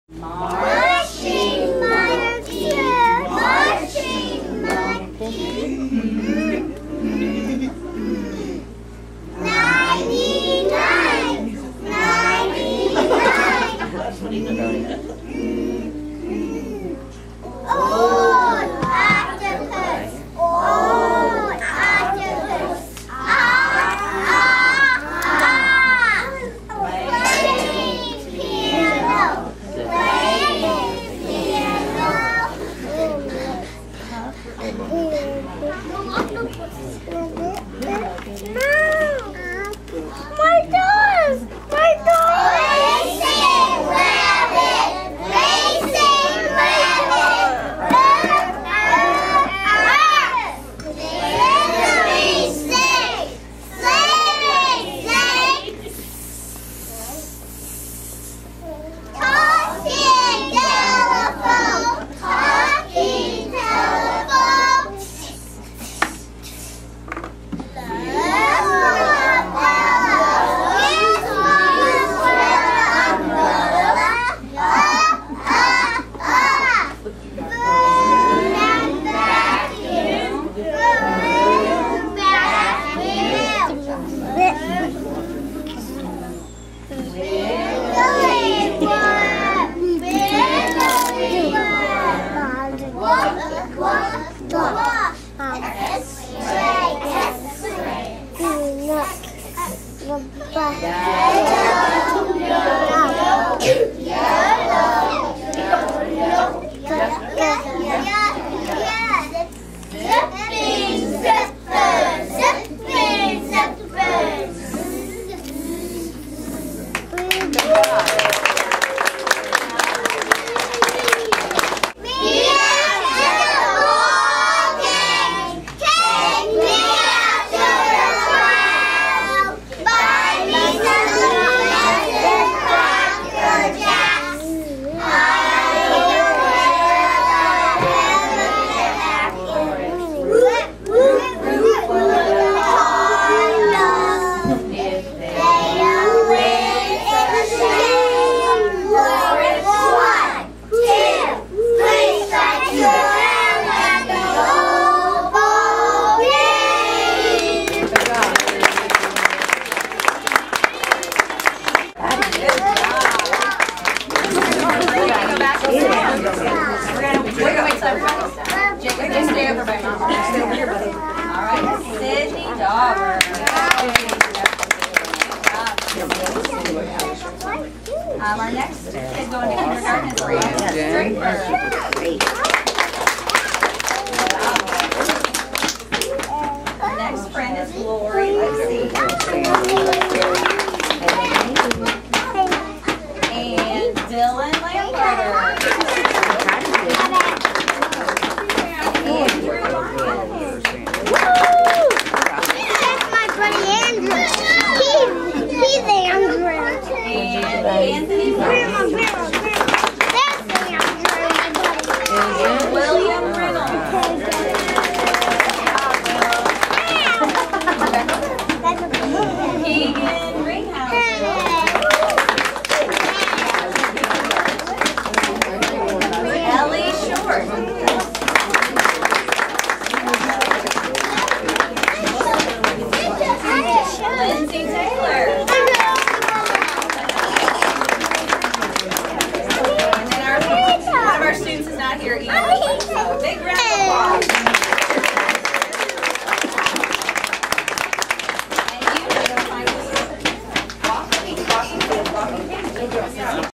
Marching, my dear, marching, my dear. 99, 99. Old octopus, old octopus. Playing piano, playing my doors! My doors! Racing rabbit! Racing rabbit! Slippery snake! Slippery snake! Talking telephone! Talking telephone! Our next kid going to kindergarten is Our next friend is Lori. Let's see. And Dylan Lamberter. That's my buddy Andrew. He's Andrew. And Anthony Grandma. That's Andrew, my buddy. William Reynolds. Keegan Ringhausen. Ellie Short. Lindsay Taylor. And then one of our students is not here either. So big round of applause.